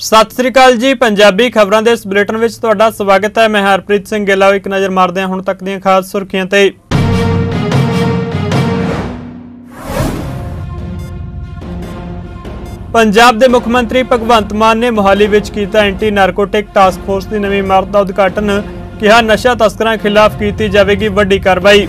सत श्री अकाल जी। पंजाबी खबरों के इस बुलेटिन में तुहाडा स्वागत है। मैं हरप्रीत सिंह गिला। एक नज़र मारते हैं हुण तक दीआं खास सुर्खियां ते। पंजाब के मुख्यमंत्री भगवंत मान ने मोहाली विच कीता एंटी नारकोटिक टास्क फोर्स की नवीं इमारत का उद्घाटन। कहा नशा तस्करां खिलाफ की जाएगी वड्डी कार्रवाई।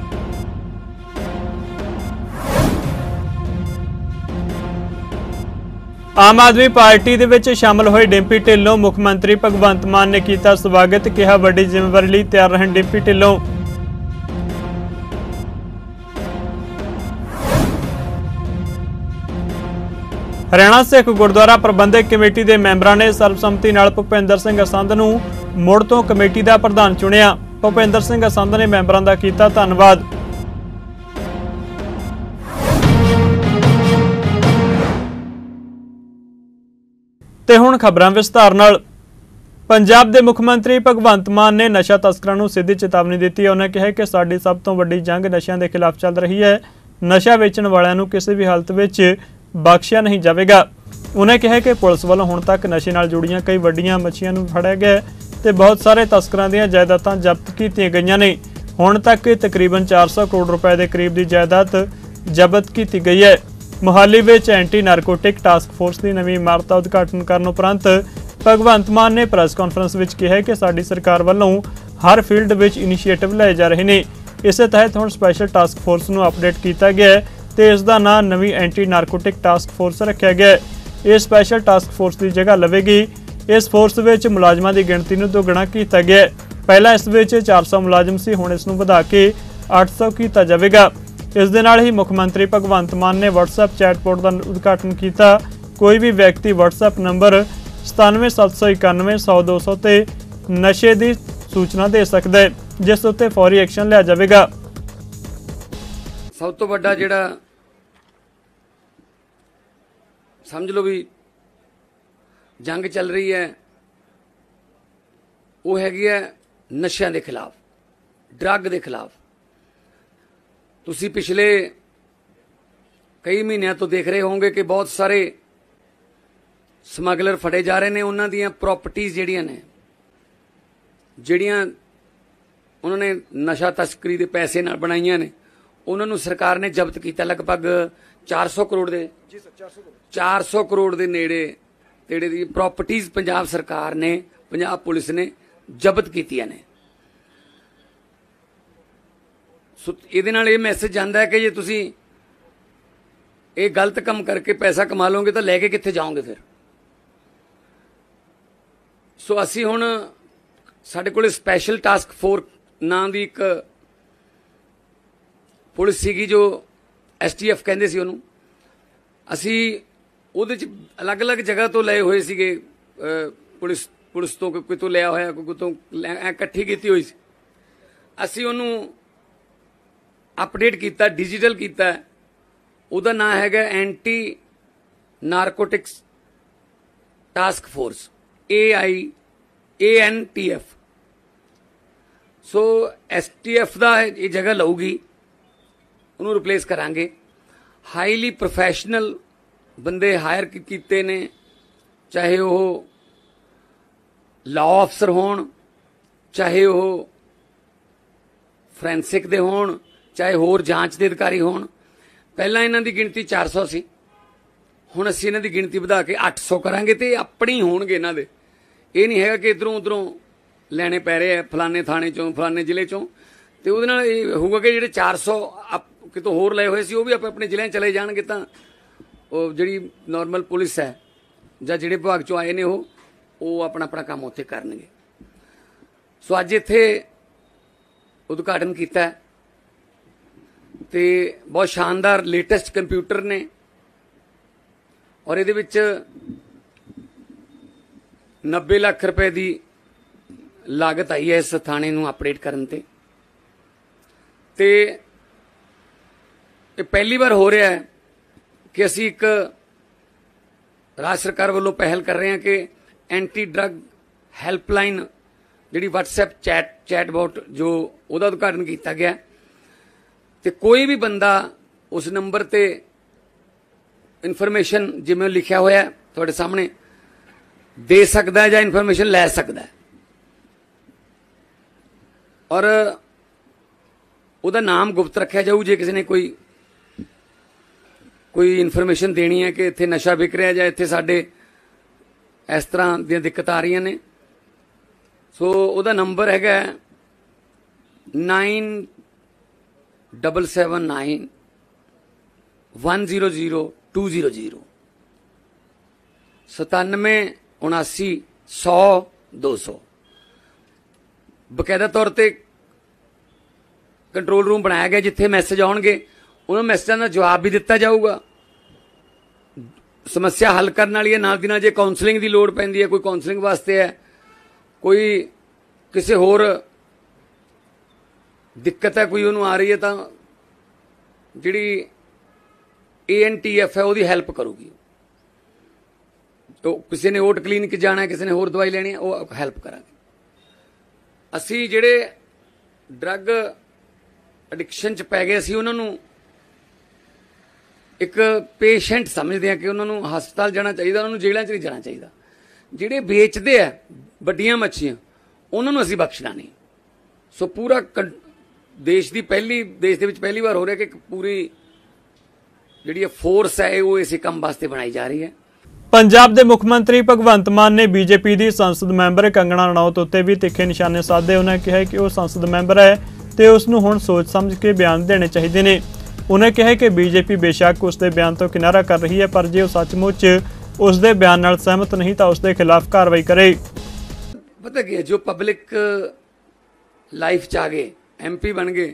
आम आदमी पार्टी दे विच शामिल होए डिंपी ढिल्लों मुख्यमंत्री भगवंत मान ने किया स्वागत। कहा वड्डी जिम्मेवारी लई तैयार रहन डिंपी ढिल्लों। हरियाणा सिख गुरुद्वारा प्रबंधक कमेटी के मैंबरां ने सर्बसम्मति नाल भुपिंदर सिंह असंध नूं मुड़ तो कमेटी का प्रधान चुनिया। भुपिंदर सिंह असंध ने मैंबरां दा कीता धन्नवाद। ते हुण खबरां विस्तार नाल। पंजाब के मुख्यमंत्री भगवंत मान ने नशा तस्करां नूं सीधी चेतावनी दी है। उन्होंने कहा कि साडी सब तो वड्डी जंग नशिਆਂ के खिलाफ चल रही है। नशा वेचण वालिਆਂ नूं किसी भी हालत विच बख्शिया नहीं जाएगा। उन्हें कहा कि पुलिस वालों हुण तक नशे नाल जुड़ियां कई वड्डियां मच्छियां नूं फड़िया गया ते बहुत सारे तस्करां दीयां जायदादां जब्त कीतीआं गईयां ने। हुण तक तकरीबन 400 करोड़ रुपए के करीब की जायदाद जब्त की गई है। मोहाली विच एंटी नारकोटिक टास्क फोर्स की नवीं इमारत का उद्घाटन करने उपरंत भगवंत मान ने प्रेस कॉन्फ्रेंस में कहा कि साडी सरकार वालों हर फील्ड में इनीशिएटिव लाए जा रहे हैं। इस तहत हुण स्पैशल टास्क फोर्स नूं अपडेट किया गया है ते इसका नाम नवीं एंटी नारकोटिक टास्क फोर्स रखा गया है। यह स्पैशल टास्क फोर्स की जगह लवेगी। इस फोर्स में मुलाजमां की गिणती नूं दोगुणा किया गया है। पहला इस 400 मुलाजम सी, हुण इस नूं वधा के 800 किया जाएगा। इस दे नाल ही मुख्यमंत्री भगवंत मान ने WhatsApp चैटबोर्ड का उद्घाटन किया। कोई भी व्यक्ति WhatsApp नंबर 977191 ते नशे की सूचना दे सकता है, जिस उत्ते फौरी एक्शन लिया जाएगा। सब तो बड़ा जिहड़ा समझ लो भी जंग चल रही है वो हैगी है नशिਆਂ के खिलाफ, ड्रग के खिलाफ। तुसी पिछले कई महीनों तो देख रहे होंगे कि बहुत सारे समगलर फड़े जा रहे हैं। उन्हां दीयां प्रॉपर्टीज जिहड़ियां ने, जिहड़ियां उन्होंने नशा तस्करी के पैसे नाल बनाईयां ने, उन्होंने सरकार ने जब्त किया। लगभग 400 करोड़ दे 400 करोड़ के नेड़े तेड़े दी प्रॉपर्टीज पंजाब सरकार ने, पंजाब पुलिस ने जब्त कीतियां ने। सो इहदे नाल इह मैसेज जांदा है कि जे तुसीं ये गलत काम करके पैसा कमा लोगे तो लैके कित्थे जाओगे फिर। सो असीं हुण साडे कोल स्पैशल टास्क फोर्स नाम की एक पुलिस सीगी जो STF कहंदे सी उहनूं। असीं ਉਹਦੇ ਚ अलग अलग जगह तो लए हुए सीगे, पुलिस तो कोई तो लिया होया, कोई तो इकट्ठी की हुई सी। असीं ਉਹਨੂੰ अपडेट किया, डिजिटल किया। ਉਹਦਾ नाम हैगा anti narcotics task force ANTF। So STF का ये जगह लऊगी, ਉਹਨੂੰ रिप्लेस करांगे। हाईली प्रोफैशनल बंदे हायर किए ने, चाहे वो लॉ अफसर होण, चाहे वो फोरेंसिक दे होण, चाहे होर जांच के अधिकारी होण। पहला इन्हां दी गिणती 400 सी, हुण असीं इन्हां दी गिणती वधा के 800 करांगे ते अपने ही होणगे इन्हां दे। ये नहीं हैगा कि इधरों उधरों लैणे पै रहे हैं फलाने थाने चों, फलाने जिले चों। ते उहदे नाल इह होऊगा कि जिहड़े 400 कितों होर लए होए सी वो भी अपने जिले चले जाणगे, तां ਉਹ ਜਿਹੜੀ नॉर्मल पुलिस है ਜਾਂ ਜਿਹੜੇ विभाग चों आए ने वो अपना अपना काम उत्थे करनगे। सो अज इत्थे उद्घाटन किया ते बहुत शानदार लेटेस्ट कंप्यूटर ने, और इहदे विच 90 लाख रुपए की लागत आई है इस थाने नूं अपडेट करन ते। पहली बार हो रहा है कि असी एक राज्य सरकार वालों पहल कर रहे हैं कि एंटी ड्रग हैल्पलाइन जी WhatsApp चैटबॉट जो उसका उद्घाटन किया गया। तो कोई भी बंदा उस नंबर ते इन्फॉर्मेशन जिवें लिखा होया थोड़े सामने दे सकता है या इन्फॉर्मेशन लै सकता है, और उसका नाम गुप्त रखा जाऊ। जे किसी ने कोई इन्फॉर्मेशन देनी है कि इत्थे नशा विक रहा या इत्थे साडे इस तरह दी दिक्कत आ रही ने, सो उसका नंबर हैगा 9779100200 9779100200। बकायदा तौर पर कंट्रोल रूम बनाया गया जिथे मैसेज आउणगे उन्होंने मैसेजां का जवाब भी दिता जाऊगा। समस्या हल करने वाली है, नाल दी नाल जे काउंसलिंग की लोड़ पैंदी है, कोई काउंसलिंग वास्ते है, कोई किसी होर दिक्कत है, कोई उन्होंने आ रही है, तो जिहड़ी ANTF है उसकी हैल्प करूगी। तो किसी ने ओट क्लीनिक जाना है, किसी ने होर दवाई लेनी है, वो हैल्प करांगे। असी जिहड़े ड्रग एडिक्शन च पै गए, असी उन्होंने एक पेशेंट समझते हैं कि उन्होंने हस्पताल जाना चाहिए, उन्होंने जेलों च नहीं जाना चाहिए। जिहड़े बेचते हैं वड्डियां मच्छियां उन्होंने असी बख्शना नहीं। सो पूरा देश दे विच पहली बार हो रहा है कि पूरी जिहड़ी फोर्स है वो इस काम वास्ते बनाई जा रही है। पंजाब के मुख मंत्री भगवंत मान ने बीजेपी की संसद मैंबर कंगना रनौत उत्ते भी तिखे निशाने साधे। उन्होंने कहा कि वह संसद मैंबर है तो उसनूं हुण सोच समझ के बयान देने चाहिए ने। उन्हें कहा कि बीजेपी बेशक उसके बयान तो किनारा कर रही है, पर जे सचमुच उसके बयान नाल सहमत नहीं तो उसके खिलाफ कार्रवाई करे। पता क्या, जो पब्लिक लाइफ च आ गए, MP बन गए,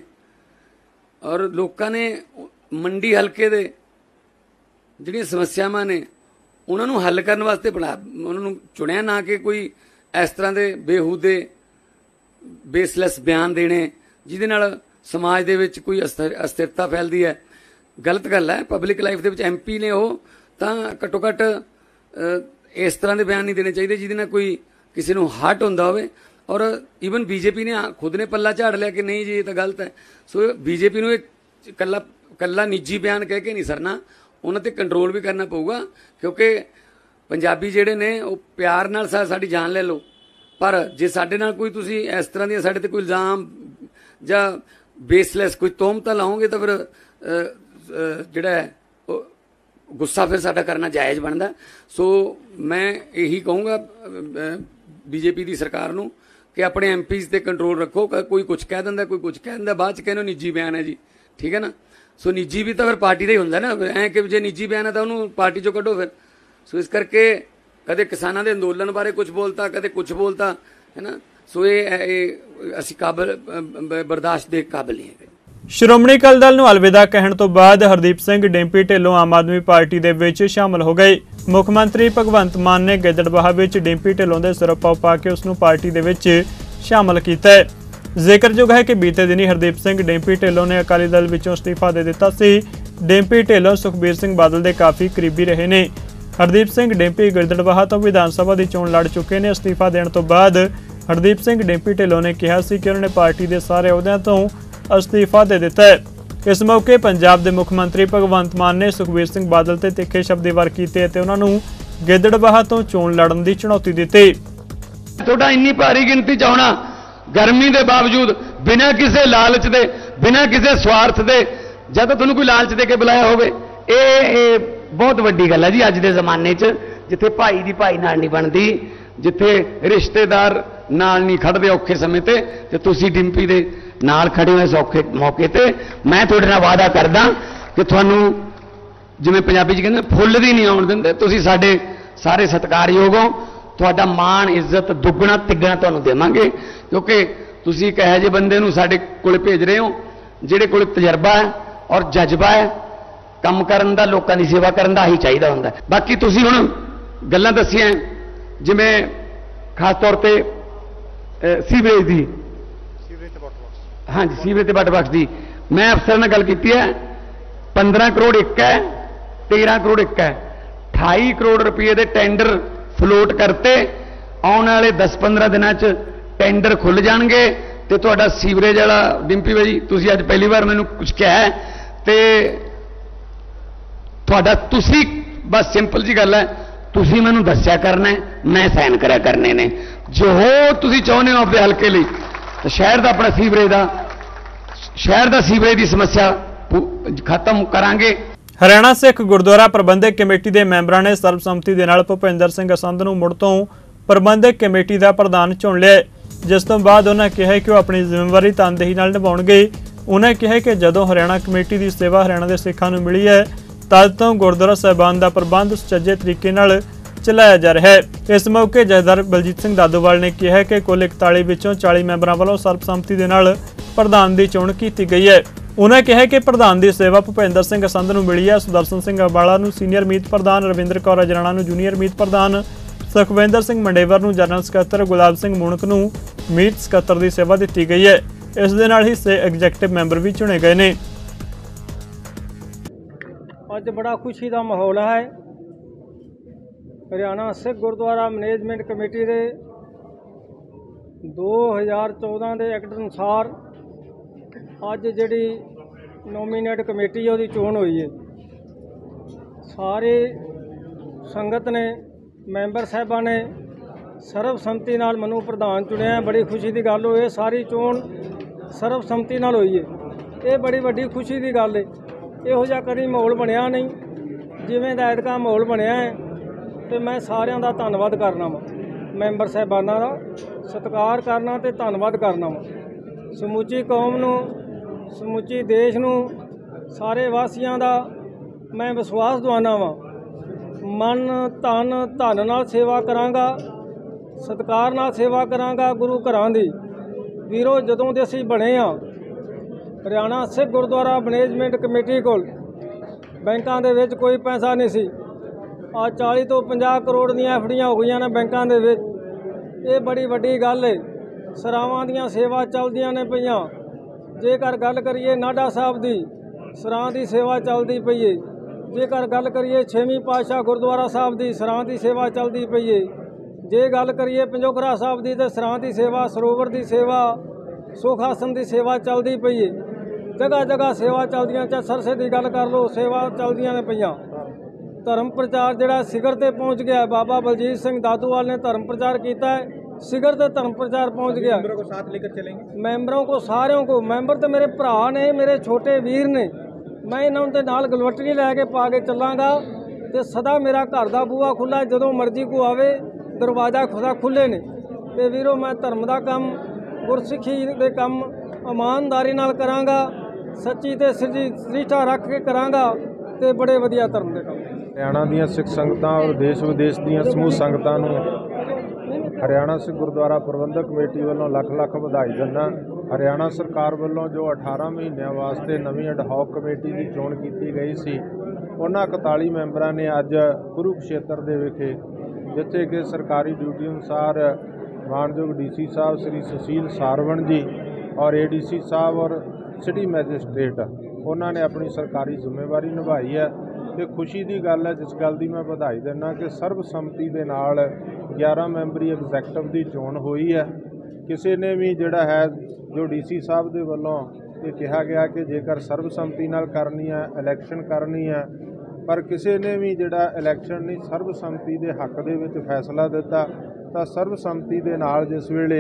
और लोगों ने मंडी हल्के दे जिहड़ियां समस्यावां ने उन्होंने हल करने वास्ते उन्होंने चुनिया, ना कि कोई इस तरह के बेहूदे बेसलैस बयान देने जिहदे नाल समाज दे विच कोई अस्थिरता फैलदी है। गलत गल है। पब्लिक लाइफ दे विच MP ने वो तां घट्टो घट्ट इस तरह के बयान नहीं देने चाहिए जिहदे नाल कोई किसी नूं हर्ट हुंदा होवे। और ईवन BJP ने खुद ने पल्ला झाड़ लिया कि नहीं जी ये तो गलत है। सो BJP नूं कल्ला निजी बयान कह के नहीं सरना, उन्हां ते कंट्रोल भी करना पऊगा, क्योंकि पंजाबी जिहड़े ने वो प्यार नाल साडी जान ले लो, पर जे साडे नाल कोई तुसीं इस तरह दी साडे ते कोई इल्जाम जां बेसलैस कोई तोहमत लाओगे तो फिर जिहड़ा गुस्सा फिर साडा करना जायज़ बनदा। सो मैं यही कहूँगा BJP की सरकार नूं कि अपने MPs ते कंट्रोल रखो। कोई कुछ कह दिंदा, कोई कुछ कह दिंदा, बाद च कहने निजी बयान है जी, ठीक है ना। सो निजी भी तो फिर पार्टी का ही हुंदा ना, ऐ कि जे निजी बयान है तो उन्होंने पार्टी चों कड्डो फिर। सो इस करके कदे किसानां दे अंदोलन बारे कुछ बोलता, कदे कुछ बोलता, है ना। सो ये असी काबिल बर्दाश्त दे काबिल नहीं है। श्रोमणी अकाली दल नूं अलविदा कहण तो बाद हरदीप सिंह डिंपी ढिल्लों आम आदमी पार्टी दे विच शामिल हो गए। मुख मंत्री भगवंत मान ने गिद्दड़बाहा विच डिंपी ढिल्लों दे सिर पा के उसनूं पार्टी दे विच शामिल कीता है। जिक्रयोग है कि बीते दिनी हरदीप सिंह डिंपी ढिल्लों ने अकाली दल विचों इस्तीफा दे दिता सी। डिंपी ढिल्लों सुखबीर सिंह बादल दे काफ़ी करीबी रहे ने। हरदीप सिंह डिंपी गिद्दड़बाहा तो विधान सभा की चोण लड़ चुके ने। इस्तीफा देने तो बाद हरदीप सिंह डिंपी ढिल्लों ने कहा कि उन्होंने पार्टी के सारे अहुदियां तो इस्तीफा दे दिता है। इस मौके पंजाब के मुख मंत्री भगवंत मान ने सुखबीर सिंह बादल ते तिखे शब्दी वार कीते ते उन्हां नूं गिद्दड़बाहा तो चोण लड़न की चुनौती दी। थोड़ा इन्नी भारी गिनती च आउणा गर्मी के बावजूद बिना किसी लालच दे, बिना किसी स्वार्थ दे, जब तुहानूं कोई लालच दे के बुलाया होवे, ये बहुत वड्डी गल है जी। अज के जमाने च जिथे भाई दी भाई नाल नहीं बनती, जिथे रिश्तेदार नाल नहीं खड़दे औखे समय ते तुसीं डिंपी दे नाल खड़े हो इस औखे मौके ते मैं तुहाडे नाल वादा करदा कि तुहानूं जिवें पंजाबी च कहंदे फुੱਲ दी नहीं आउण दिंदे, तुसीं साडे सारे सत्कारयोग हो। तुहाडा मान इज्जत दुगना तिगना तुहानूं देवांगे, क्योंकि तुसीं एक इहो जिहे बंदे नूं साडे कोल भेज रहे हो जिहड़े कोल तजर्बा है और जज्बा है काम करन दा, लोकां दी सेवा करन दा ही चाहिदा हुंदा। बाकी तुसीं हुण गल्लां दस्सियां जिवें खास तौर ते सीवरेज दी, हाँ जी सीवरेज ते वाटर बॉक्स की मैं अफसर ने गल की है। 15 करोड़ एक है, 13 करोड़ एक है, 28 करोड़ रुपये के टेंडर फ्लोट करते। आने वाले 10-15 दिनों च टेंडर खुल जाएंगे तो तुहाडा सीवरेज वाला डिंपी भाई तुसीं अज पहली बार मैनूं कुछ कहा है तो तुहाडा तुसीं बस सिंपल जी गल है, ਤੁਸੀਂ ਮੈਨੂੰ ਦੱਸਿਆ ਕਰਨਾ ਹੈ, ਮੈਂ ਸਾਈਨ ਕਰਿਆ ਕਰਨੇ ਨੇ। ਜੋ ਤੁਸੀਂ ਚਾਹੁੰਦੇ ਹੋ ਆਪਣੇ ਹਲਕੇ ਲਈ, ਤਾਂ ਸ਼ਹਿਰ ਦਾ ਆਪਣਾ ਸ਼ਹਿਰ ਦਾ ਸੀਵਰੇਜ ਦੀ ਸਮੱਸਿਆ ਖਤਮ ਕਰਾਂਗੇ। ਹਰਿਆਣਾ ਸਿੱਖ ਗੁਰਦੁਆਰਾ ਪ੍ਰਬੰਧਕ ਕਮੇਟੀ ਦੇ ਮੈਂਬਰਾਂ ਨੇ ਸਰਬਸੰਮਤੀ ਦੇ ਨਾਲ ਭੁਪਿੰਦਰ ਸਿੰਘ ਸੰਧ ਨੂੰ ਮੁੜ ਤੋਂ ਪ੍ਰਬੰਧਕ ਕਮੇਟੀ ਦਾ ਪ੍ਰਧਾਨ ਚੁਣ ਲਿਆ, ਜਿਸ ਤੋਂ ਬਾਅਦ ਉਹਨਾਂ ਕਿਹਾ ਕਿ ਉਹ ਆਪਣੀ ਜ਼ਿੰਮੇਵਾਰੀ ਤਨਦੇਹੀ ਨਾਲ ਨਿਭਾਉਣਗੇ। ਉਹਨਾਂ ਕਿਹਾ ਕਿ ਜਦੋਂ ਹਰਿਆਣਾ ਕਮੇਟੀ ਦੀ ਸੇਵਾ ਹਰਿਆਣਾ ਦੇ ਸਿੱਖਾਂ ਨੂੰ ਮਿਲੀ ਹੈ, ਤਦ ਤੋਂ ਗੁਰਦੁਆਰਾ ਸਾਹਿਬਾਨ ਦਾ ਪ੍ਰਬੰਧ ਸੁਚੱਜੇ ਤਰੀਕੇ ਨਾਲ ਚਲਾਇਆ ਜਾ ਰਿਹਾ ਹੈ। ਇਸ ਮੌਕੇ ਜਥੇਦਾਰ ਬਲਜੀਤ ਸਿੰਘ ਦਾਦੂਵਾਲ ਨੇ ਕਿਹਾ ਕਿ ਕੁੱਲ 41 ਵਿੱਚੋਂ 40 ਮੈਂਬਰਾਂ ਵੱਲੋਂ ਸਰਬਸੰਮਤੀ ਦੇ ਨਾਲ ਪ੍ਰਧਾਨ ਦੀ ਚੋਣ ਕੀਤੀ ਗਈ ਹੈ। ਉਹਨਾਂ ਕਿਹਾ ਕਿ ਪ੍ਰਧਾਨ ਦੀ ਸੇਵਾ ਭੁਪਿੰਦਰ ਸਿੰਘ ਸੰਧ ਨੂੰ ਮਿਲੀ ਹੈ। ਸੁਦਰਸ਼ਨ ਸਿੰਘ ਅੰਬਾਲਾ ਨੂੰ ਸੀਨੀਅਰ ਮੀਤ ਪ੍ਰਧਾਨ, ਰਵਿੰਦਰ ਕੌਰ ਅਜਰਾਣਾ ਨੂੰ ਜੂਨੀਅਰ ਮੀਤ ਪ੍ਰਧਾਨ, ਸੁਖਵਿੰਦਰ ਸਿੰਘ ਮੰਡੇਵਰ ਨੂੰ ਜਨਰਲ ਸਕੱਤਰ, ਗੁਲਾਬ ਸਿੰਘ ਮੁਣਕ ਨੂੰ ਮੀਤ ਸਕੱਤਰ ਦੀ ਸੇਵਾ ਦਿੱਤੀ ਗਈ ਹੈ। ਇਸ ਦੇ ਨਾਲ ਹੀ 6 ਐਗਜ਼ੈਕਟਿਵ ਮੈਂਬਰ ਵੀ ਚੁਣੇ ਗਏ ਨੇ। ਅੱਜ ਬੜਾ ਖੁਸ਼ੀ ਦਾ ਮਾਹੌਲ ਹੈ। ਹਰਿਆਣਾ ਸਿੱਖ ਗੁਰਦੁਆਰਾ ਮੈਨੇਜਮੈਂਟ ਕਮੇਟੀ ਦੇ 2014 ਦੇ ਐਕਟ ਅਨੁਸਾਰ ਅੱਜ ਜਿਹੜੀ ਨੋਮੀਨੇਟ ਕਮੇਟੀ ਹੈ ਉਹਦੀ ਚੋਣ ਹੋਈ ਹੈ। ਸਾਰੇ ਸੰਗਤ ਨੇ, ਮੈਂਬਰ ਸਾਹਿਬਾਂ ਨੇ ਸਰਬਸੰਮਤੀ ਨਾਲ ਮੈਨੂੰ ਪ੍ਰਧਾਨ ਚੁਣਿਆ। ਬੜੀ ਖੁਸ਼ੀ ਦੀ ਗੱਲ ਹੋਈ। ਸਾਰੀ ਚੋਣ ਸਰਬਸੰਮਤੀ ਨਾਲ ਹੋਈ ਹੈ। ਇਹ ਬੜੀ ਵੱਡੀ ਖੁਸ਼ੀ ਦੀ ਗੱਲ ਹੈ। ਇਹੋ ਜਿਹਾ ਕਦੀ ਮਾਹੌਲ ਬਣਿਆ ਨਹੀਂ ਜਿਵੇਂ ਦਾ ਐਤਕਾਂ ਮਾਹੌਲ ਬਣਿਆ ਹੈ। ਤੇ ਮੈਂ ਸਾਰਿਆਂ ਦਾ ਧੰਨਵਾਦ ਕਰਨਾ ਵਾ, ਮੈਂਬਰ ਸਾਹਿਬਾਨਾਂ ਦਾ ਸਤਿਕਾਰ ਕਰਨਾ ਤੇ ਧੰਨਵਾਦ ਕਰਨਾ ਵਾ। ਸਮੁੱਚੀ ਕੌਮ ਨੂੰ, ਸਮੁੱਚੀ ਦੇਸ਼ ਨੂੰ, ਸਾਰੇ ਵਾਸੀਆਂ ਦਾ ਮੈਂ ਵਿਸ਼ਵਾਸ ਦਿਵਾਉਣਾ ਵਾ। ਮਨ ਧਨ ਨਾਲ ਸੇਵਾ ਕਰਾਂਗਾ, ਸਤਿਕਾਰ ਨਾਲ ਸੇਵਾ ਕਰਾਂਗਾ ਗੁਰੂ ਘਰਾਂ ਦੀ। ਵੀਰੋ, ਜਦੋਂ ਦੇ ਅਸੀਂ ਬਣੇ ਆ ਹਰਿਆਣਾ ਸਿੱਖ ਗੁਰਦੁਆਰਾ ਮੈਨੇਜਮੈਂਟ ਕਮੇਟੀ ਕੋਲ ਬੈਂਕਾਂ ਦੇ ਵਿੱਚ ਕੋਈ ਪੈਸਾ ਨਹੀਂ ਸੀ। ਆ 40 ਤੋਂ 50 ਕਰੋੜ ਦੀਆਂ ਐਫਡੀਆਂ ਹੋ ਗਈਆਂ ਨੇ ਬੈਂਕਾਂ ਦੇ ਵਿੱਚ। ਇਹ ਬੜੀ ਵੱਡੀ ਗੱਲ ਹੈ। ਸਰਾਵਾਂ ਦੀਆਂ ਸੇਵਾ ਚੱਲਦੀਆਂ ਨੇ ਪਈਆਂ। ਜੇਕਰ ਗੱਲ ਕਰੀਏ ਨਾਢਾ ਸਾਹਿਬ ਦੀ, ਸਰਾਂ ਦੀ ਸੇਵਾ ਚੱਲਦੀ ਪਈ ਹੈ। ਜੇਕਰ ਗੱਲ ਕਰੀਏ 6ਵੀਂ ਪਾਤਸ਼ਾਹ ਗੁਰਦੁਆਰਾ ਸਾਹਿਬ ਦੀ, ਸਰਾਂ ਦੀ ਸੇਵਾ ਚੱਲਦੀ ਪਈ ਹੈ। ਜੇ ਗੱਲ ਕਰੀਏ ਪੰਜੋਖਰਾ ਸਾਹਿਬ ਦੀ, ਤੇ ਸਰਾਂ ਦੀ ਸੇਵਾ, ਸਰੋਵਰ ਦੀ ਸੇਵਾ, ਸੁਖ ਆਸਨ ਦੀ ਸੇਵਾ ਚੱਲਦੀ ਪਈ ਹੈ। ਜਗ੍ਹਾ ਜਗ੍ਹਾ ਸੇਵਾ ਚੱਲਦੀਆਂ। ਚਾਹੇ ਸਰਸੇ ਦੀ ਗੱਲ ਕਰ ਲਓ, ਸੇਵਾ ਚੱਲਦੀਆਂ ਨੇ ਪਈਆਂ। ਧਰਮ ਪ੍ਰਚਾਰ ਜਿਹੜਾ ਸਿਖਰ ਤੇ ਪਹੁੰਚ ਗਿਆ। ਬਾਬਾ ਬਲਜੀਤ ਸਿੰਘ ਦਾਦੂਵਾਲ ਨੇ ਧਰਮ प्रचार किया है, शिखर तक धर्म प्रचार पहुंच गया। मेंबरों को साथ लेकर चलेंगे। मेंबरों को सारों को, मेंबर तो मेरे भरा ने, मेरे छोटे वीर ने। मैं इन्हों के नाल गलवटरी लैके पा के चलांगा। तो सदा मेरा घर का बूहा खुला, जो मर्जी को आवे दरवाजा खुदा खुले ने। तो वीरो, मैं धर्म का काम, गुरसिखी के काम ईमानदारी नाल करांगा, सच्ची ते निष्ठा रख के करांगा, तो बड़े वधिया धर्म के काम। हरियाणा ਦੀਆਂ ਸਿੱਖ ਸੰਗਤਾਂ और देश विदेश ਦੀਆਂ ਸਮੂਹ ਸੰਗਤਾਂ ਨੂੰ ਹਰਿਆਣਾ ਸਿੱਖ ਗੁਰਦੁਆਰਾ ਪ੍ਰਬੰਧਕ ਕਮੇਟੀ ਵੱਲੋਂ ਲੱਖ ਲੱਖ ਵਧਾਈ ਦਿੰਦਾ। ਹਰਿਆਣਾ ਸਰਕਾਰ ਵੱਲੋਂ ਜੋ 18 ਮਹੀਨਿਆਂ ਵਾਸਤੇ ਨਵੀਂ ਐਡਹੌਕ ਕਮੇਟੀ ਦੀ ਚੋਣ ਕੀਤੀ ਗਈ ਸੀ, ਉਹਨਾਂ 41 ਮੈਂਬਰਾਂ ਨੇ ਅੱਜ ਕੁਰੂਕਸ਼ੇਤਰ ਦੇ ਵਿਖੇ, ਜਿੱਥੇ ਕਿ ਸਰਕਾਰੀ ਡਿਊਟੀ ਅਨੁਸਾਰ ਮਾਨਯੋਗ ਡੀਸੀ ਸਾਹਿਬ ਸ੍ਰੀ ਸੁਸ਼ੀਲ ਸਾਰਵਣ ਜੀ और एडीसी साहब और सिटी मैजिस्ट्रेट उन्होंने ने अपनी सरकारी जिम्मेवारी निभाई है। तो खुशी की गल है, जिस गल की मैं बधाई देना कि सर्बसम्मति के नाल 11 मैंबरी एग्जैक्टिव की चोण हुई है। किसी ने भी जिहड़ा है जो डीसी साहब के वलों ये कहा गया कि जेकर सर्बसम्मति नाल करनी है, इलैक्शन करनी है, पर किसी ने भी जिहड़ा इलैक्शन नहीं सर्बसम्मति के हक दे विच फैसला दिता। तो सर्बसम्मति के नाल जिस वेले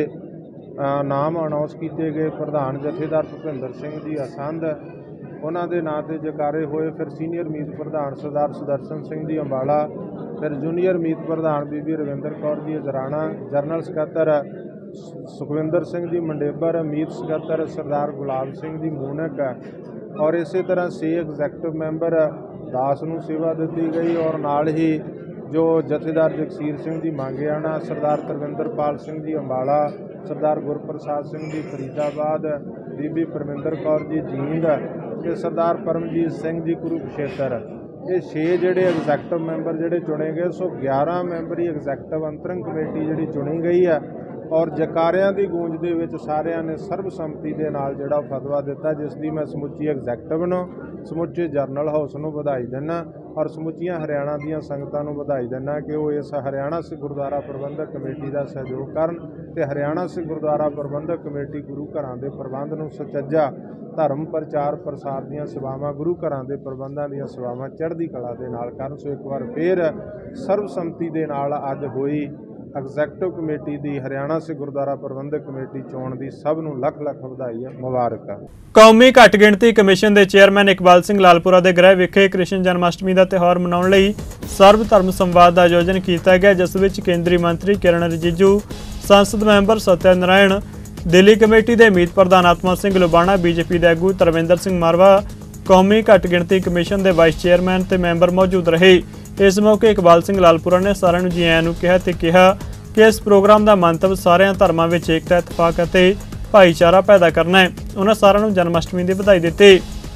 नाम अनाउंस किए गए प्रधान जथेदार भुपिंदर सिंह जी असंध, उन्होंने नाँ से जकारे हुए। फिर सीनियर मीत प्रधान सरदार सुदर्शन सिंह जी अंबाला, फिर जूनीयर मीत प्रधान बीबी रविंदर कौर जी अजराणा, जनरल सकत्तर सुखविंदर सिंह जी मंडेबर, मीत सकत्तर सरदार गुलाब सिंह जी मूनक, और इस तरह 6 एग्जैक्टिव मैंबर दास नूं सेवा दी गई। और नाल ही जो जथेदार जगसीर सिंह जी मांगेआना, सरदार तरविंदरपाल सिंह जी अंबाला, सरदार गुरप्रसाद सिंह जी फरीदाबाद, बीबी परमिंदर कौर जी जींद ते सरदार परमजीत सिंह जी कुरुक्षेत्र, ये 6 जिहड़े एग्जैक्टिव मैंबर जिहड़े चुने गए। सो 11 मैंबरी एग्जैक्टिव अंतरिंग कमेटी जिहड़ी चुनी गई है। और जकारियां की गूंज दे विच सारियां ने सर्बसम्मति के नाल जिहड़ा फतवा दिता, जिस दी मैं समुची एग्जैक्टिव नूं, समुचे जरनल हाउस नूं बधाई दिना। ਔਰ ਸਮੁੱਚੀਆਂ ਹਰਿਆਣਾ ਦੀਆਂ ਸੰਗਤਾਂ ਨੂੰ ਵਧਾਈ ਦਿੰਦਾ ਕਿ ਉਹ ਇਸ ਹਰਿਆਣਾ ਸਿੱਖ ਗੁਰਦੁਆਰਾ ਪ੍ਰਬੰਧਕ ਕਮੇਟੀ ਦਾ ਸਹਿਯੋਗ ਕਰਨ ਤੇ ਹਰਿਆਣਾ ਸਿੱਖ ਗੁਰਦੁਆਰਾ ਪ੍ਰਬੰਧਕ ਕਮੇਟੀ ਗੁਰੂ ਘਰਾਂ ਦੇ ਪ੍ਰਬੰਧ ਨੂੰ ਸੁਚੱਜਾ ਧਰਮ ਪ੍ਰਚਾਰ ਪ੍ਰਸਾਰ ਦੀਆਂ ਸੇਵਾਵਾਂ ਗੁਰੂ ਘਰਾਂ ਦੇ ਪ੍ਰਬੰਧਾਂ ਦੀਆਂ ਸੇਵਾਵਾਂ ਚੜ੍ਹਦੀ ਕਲਾ ਦੇ ਨਾਲ ਕਰਨ। ਸੋ ਇੱਕ ਵਾਰ ਫੇਰ ਸਰਬਸੰਮਤੀ ਦੇ ਨਾਲ ਅੱਜ ਹੋਈ ਐਗਜ਼ੈਕਟਿਵ ਕਮੇਟੀ ਦੀ ਹਰਿਆਣਾ ਸਿੱਖ ਗੁਰਦੁਆਰਾ ਪ੍ਰਬੰਧਕ ਕਮੇਟੀ ਚੋਣ ਦੀ ਸਭ ਨੂੰ ਲੱਖ ਲੱਖ ਵਧਾਈ ਹੈ, ਮੁਬਾਰਕ ਹੈ। ਕੌਮੀ ਘੱਟ ਗਿਣਤੀ ਕਮਿਸ਼ਨ ਦੇ ਚੇਅਰਮੈਨ ਇਕਬਾਲ ਸਿੰਘ ਲਾਲਪੁਰਾ ਦੇ ਗ੍ਰਹਿ ਵਿਖੇ ਕ੍ਰਿਸ਼ਨ ਜਨਮਾਸ਼ਟਮੀ ਦਾ ਤਿਉਹਾਰ ਮਨਾਉਣ ਲਈ ਸਰਬ ਧਰਮ ਸੰਵਾਦ ਦਾ ਆਯੋਜਨ ਕੀਤਾ ਗਿਆ, ਜਿਸ ਵਿੱਚ ਕੇਂਦਰੀ ਮੰਤਰੀ ਕਿਰਨ ਰਿਜਿਜੂ, ਸੰਸਦ ਮੈਂਬਰ ਸਤਿਆ ਨਾਰਾਇਣ, ਦਿੱਲੀ ਕਮੇਟੀ ਦੇ ਮੀਤ ਪ੍ਰਧਾਨ ਆਤਮਾ ਸਿੰਘ ਲੁਬਾਣਾ, ਬੀਜੇਪੀ ਦੇ ਆਗੂ ਤਰਵਿੰਦਰ ਸਿੰਘ ਮਾਰਵਾ, ਕੌਮੀ ਘੱਟ ਗਿਣਤੀ ਕਮਿਸ਼ਨ ਦੇ ਵਾਈਸ ਚੇਅਰਮੈਨ ਤੇ ਮੈਂਬਰ ਮੌਜੂਦ ਰਹੇ। ਇਸ ਮੌਕੇ ਇਕਬਾਲ ਸਿੰਘ ਲਾਲਪੁਰਾ ਨੇ ਸਾਰਿਆਂ ਨੂੰ ਜੀ ਆਇਆਂ ਨੂੰ ਕਿਹਾ ਤੇ ਕਿਹਾ ਕਿ ਇਸ ਪ੍ਰੋਗਰਾਮ ਦਾ ਮੰਤਵ ਸਾਰਿਆਂ ਧਰਮਾਂ ਵਿੱਚ ਏਕਤਾ, ਇਤਫਾਕ ਅਤੇ ਭਾਈਚਾਰਾ ਪੈਦਾ करना है। उन्होंने सारों को जन्माष्टमी की बधाई दी।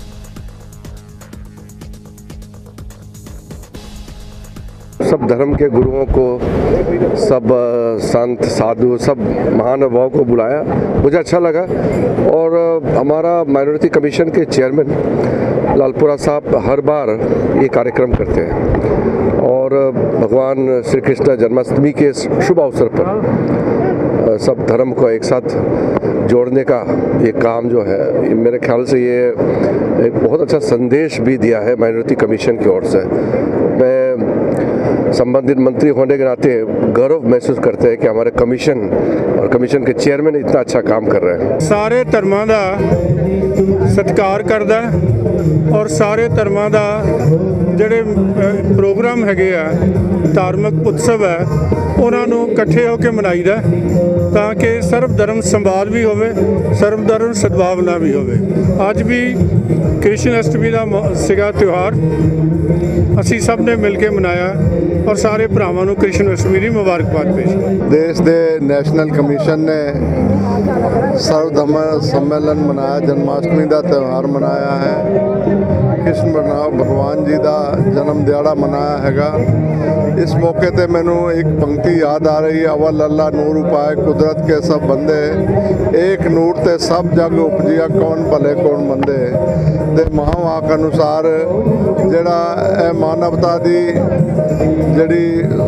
सब धर्म के गुरुओं को, सब संत साधु, सब महानुभावों को बुलाया, मुझे अच्छा लगा। और हमारा माइनॉरिटी कमीशन के चेयरमैन लालपुरा साहब हर बार ये कार्यक्रम करते हैं और भगवान श्री कृष्ण जन्माष्टमी के शुभ अवसर पर सब धर्म को एक साथ जोड़ने का ये काम जो है, मेरे ख्याल से ये एक बहुत अच्छा संदेश भी दिया है माइनॉरिटी कमीशन की ओर से। मैं संबंधित मंत्री होने के नाते गर्व महसूस करते हैं कि हमारे कमीशन और कमीशन के चेयरमैन इतना अच्छा काम कर रहे हैं। सारे धर्मां दा सत्कार करदा और सारे धर्मां दा ਜਿਹੜੇ ਪ੍ਰੋਗਰਾਮ ਹੈਗੇ ਆ, ਧਾਰਮਿਕ ਉਤਸਵ ਹੈ, ਉਹਨਾਂ ਨੂੰ ਇਕੱਠੇ ਹੋ ਕੇ ਮਨਾਈਦਾ ਤਾਂ ਕਿ ਸਰਬ ਧਰਮ ਸੰਵਾਦ ਵੀ ਹੋਵੇ, ਸਰਬ ਧਰਮ ਸਦਭਾਵਨਾ ਵੀ ਹੋਵੇ। ਅੱਜ ਵੀ ਕ੍ਰਿਸ਼ਨ ਅਸ਼ਟਮੀ ਦਾ ਸੀਗਾ ਤਿਉਹਾਰ, ਅਸੀਂ ਸਭ ਨੇ ਮਿਲ ਕੇ ਮਨਾਇਆ ਔਰ ਸਾਰੇ ਭਰਾਵਾਂ ਨੂੰ ਕ੍ਰਿਸ਼ਨ ਅਸ਼ਟਮੀ ਦੀ ਮੁਬਾਰਕਬਾਦ ਪੇਸ਼ ਕੀਤੀ। देश के नैशनल कमीशन ने सर्वधर्म सम्मेलन मनाया, जन्माष्टमी का त्यौहार मनाया है, कृष्ण भगवान जी का जन्म दिहाड़ा मनाया हैगा। इस मौके पर मैनू एक पंक्ति याद आ रही है, अवल अल्लाह नूर उपाय कुदरत के सब बंदे, एक नूर ते सब जग उपजिया कौन भले कौन मंदे। ते महावाक अनुसार जिहड़ा मानवता की जिहड़ी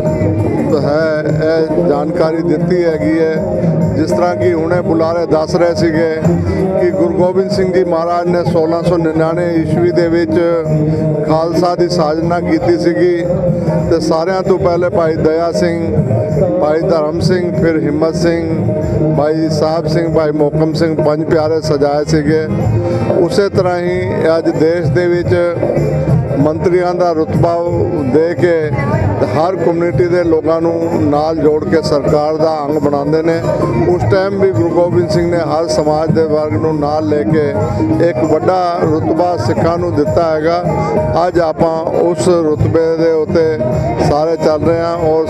है जानकारी दी हैगी है। जिस तरह की हुणे बुलारे दस रहे सीगे कि गुरु गोबिंद सिंह जी महाराज ने 1699 ईस्वी दे विच खालसा की साजना की सीगी ते सारियां तो पहले भाई दया सिंह, भाई धर्म सिंह, फिर हिम्मत सिंह, भाई साहब सिंह, भाई मोहकम सिंह, पंज प्यारे सजाए सीगे। उस तरह ही अज देश दे विच मंत्रियों का रुतबा दे के हर कम्यूनिटी के लोगों नाल जोड़ के सरकार का अंग बनाते हैं। उस टाइम भी गुरु गोबिंद सिंह ने हर समाज के वर्ग को नाल लेके एक बड़ा रुतबा सिखा दिता है। अज आप उस रुतबे के उत्ते सारे चल रहे हैं और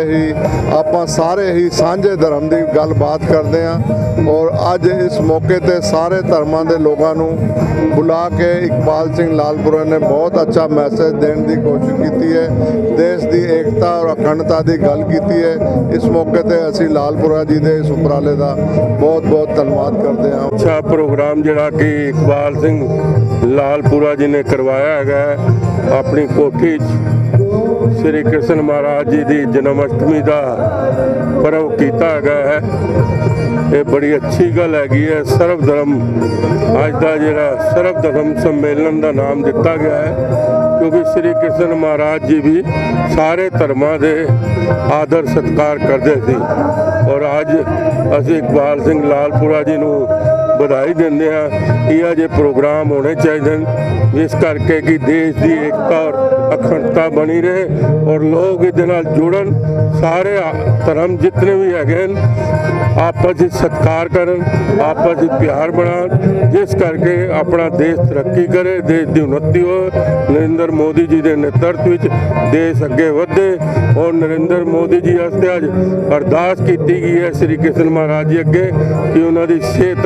सारे ही सांझे धर्म की गलबात करते हैं। और अज इस मौके पर सारे धर्मों के लोगों को बुला के इकबाल सिंह लालपुरा ने बहुत अच्छा मैसेज देने की कोशिश की है, देश की एकता और अखंडता की गल की है। इस मौके पर असी लालपुरा जी के इस उपराले का बहुत बहुत धन्यवाद करते हैं। अच्छा प्रोग्राम जिहड़ा कि इकबाल सिंह लालपुरा जी ने करवाया है अपनी कोठी श्री कृष्ण महाराज जी की जन्माष्टमी का पर्व किया गया है। ये बड़ी अच्छी गल हैगी है। सर्वधर्म अज का जिहड़ा सर्वधर्म सम्मेलन का नाम दिता गया है क्योंकि श्री कृष्ण महाराज जी भी सारे धर्मां दे आदर सत्कार करते थे। और अज असी इकबाल सिंह लालपुरा जी नूं बधाई देंदे हां कि अज प्रोग्राम होने चाहिए, जिस करके कि देश की एकता और अखंडता बनी रहे और लोग इहदे नाल जुड़न, सारे धर्म जितने भी है आपस में सत्कार करन, आपस में प्यार बनान, जिस करके अपना देश तरक्की करे, देश की उन्नति हो। नरेंद्र मोदी जी के नेतृत्व में देश अगे वधे और नरेंद्र मोदी जी वास्ते अज अरदास की गई है श्री कृष्ण महाराज जी अगे कि उन्होंने सेहत अच्छी करे।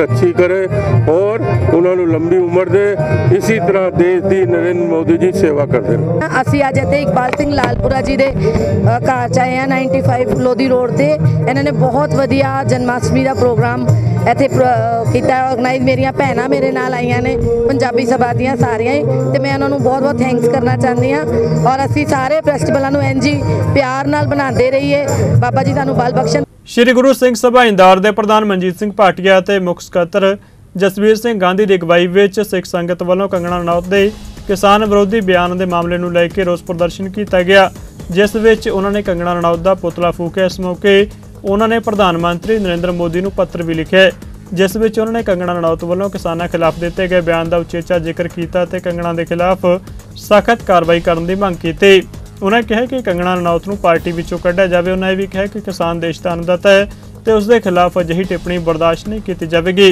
करे और उन्होंने लंबी उम्र दे। इसी तरह देश की नरेंद्र मोदी जी सेवा करते हैं। ਅਸੀਂ ਅੱਜ ਇੱਥੇ ਇਕਬਾਲ ਸਿੰਘ ਲਾਲਪੁਰਾ ਜੀ ਦੇ ਘਰ 'ਚ ਆਏ ਹਾਂ 95 ਲੋਧੀ ਰੋਡ ਤੇ। ਇਹਨਾਂ ਨੇ ਬਹੁਤ ਵਧੀਆ ਜਨਮਾਸ਼ਟਮੀ ਦਾ ਪ੍ਰੋਗਰਾਮ ਇੱਥੇ ਕੀਤਾ ਆਰਗੇਨਾਈਜ਼। ਮੇਰੀਆਂ ਭੈਣਾਂ ਮੇਰੇ ਨਾਲ ਆਈਆਂ ਨੇ ਪੰਜਾਬੀ ਸਭਾ ਦੀਆਂ ਸਾਰੀਆਂ ਹੀ, ਤੇ ਮੈਂ ਉਹਨਾਂ ਨੂੰ ਬਹੁਤ ਬਹੁਤ ਥੈਂਕਸ ਕਰਨਾ ਚਾਹੁੰਦੀ ਹਾਂ। ਔਰ ਅਸੀਂ ਸਾਰੇ ਫੈਸਟੀਵਲਾਂ ਨੂੰ ਇੰਝ ਹੀ ਪਿਆਰ ਨਾਲ ਬਣਾਉਂਦੇ ਰਹੀਏ। ਬਾਬਾ ਜੀ ਸਾਨੂੰ ਬਲ ਬਖਸ਼ਣ। ਸ਼੍ਰੀ ਗੁਰੂ ਸਿੰਘ ਸਭਾ ਇੰਦੌਰ ਦੇ ਪ੍ਰਧਾਨ ਮਨਜੀਤ ਸਿੰਘ ਭਾਟੀਆ ਅਤੇ ਮੁੱਖ ਸਕੱਤਰ ਜਸਵੀਰ ਸਿੰਘ ਗਾਂਧੀ ਦੀ ਅਗਵਾਈ ਵਿੱਚ ਸਿੱਖ ਸੰਗਤ ਵੱਲੋਂ ਕੰਗਣਾ ਰਣੌਤ ਦੇ ਕਿਸਾਨ ਵਿਰੋਧੀ ਬਿਆਨ ਦੇ ਮਾਮਲੇ ਨੂੰ ਲੈ ਕੇ ਰੋਸ ਪ੍ਰਦਰਸ਼ਨ ਕੀਤਾ ਗਿਆ, ਜਿਸ ਵਿੱਚ ਉਹਨਾਂ ਨੇ ਕੰਗਣਾ ਰਣੌਤ ਦਾ ਪੁਤਲਾ ਫੂਕਿਆ। ਇਸ ਮੌਕੇ ਉਹਨਾਂ ਨੇ ਪ੍ਰਧਾਨ ਮੰਤਰੀ ਨਰਿੰਦਰ ਮੋਦੀ ਨੂੰ ਪੱਤਰ ਵੀ ਲਿਖਿਆ, ਜਿਸ ਵਿੱਚ ਉਹਨਾਂ ਨੇ ਕੰਗਣਾ ਰਣੌਤ ਵੱਲੋਂ ਕਿਸਾਨਾਂ ਖਿਲਾਫ ਦਿੱਤੇ ਗਏ ਬਿਆਨ ਦਾ ਉਚੇਚਾ ਜ਼ਿਕਰ ਕੀਤਾ ਤੇ ਕੰਗਣਾ ਦੇ ਖਿਲਾਫ ਸਖਤ ਕਾਰਵਾਈ ਕਰਨ ਦੀ ਮੰਗ ਕੀਤੀ। ਉਹਨਾਂ ਕਿਹਾ ਕਿ ਕੰਗਣਾ ਰਣੌਤ ਨੂੰ ਪਾਰਟੀ ਵਿੱਚੋਂ ਕੱਢਿਆ ਜਾਵੇ। ਉਹਨਾਂ ਇਹ ਵੀ ਕਿਹਾ ਕਿ ਕਿਸਾਨ ਦੇਸ਼ ਦਾ ਅੰਨਦਾਤਾ ਹੈ ਤੇ ਉਸ ਦੇ ਖਿਲਾਫ ਅਜਿਹੀ ਟਿੱਪਣੀ ਬਰਦਾਸ਼ਤ ਨਹੀਂ ਕੀਤੀ ਜਾਵੇਗੀ।